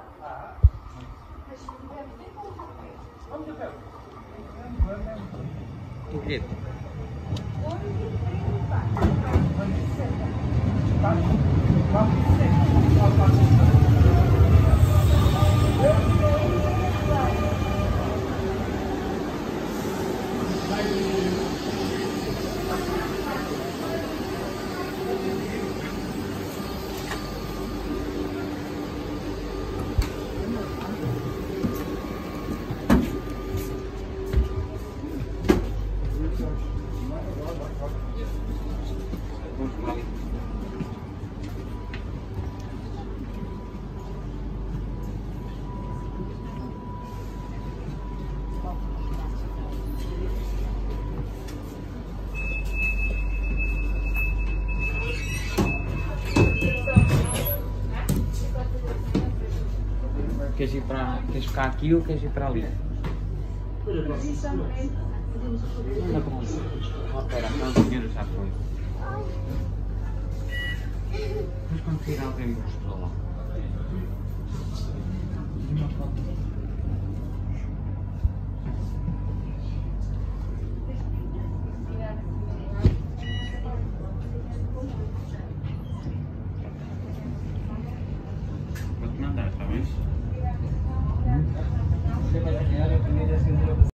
Porquê? Queres ficar aqui ou queres ir para ali? Não, espera, aquela senhora já foi. Mas quando sair alguém me mostrou lá.